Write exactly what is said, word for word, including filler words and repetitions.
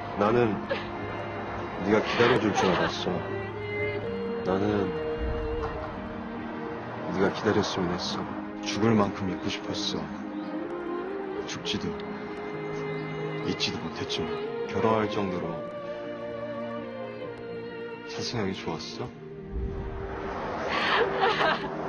나는 네가 기다려줄 줄 알았어. 나는 네가 기다렸으면 했어. 죽을 만큼 잊고 싶었어. 죽지도 잊지도 못했지만 결혼할 정도로 차승혁이 좋았어?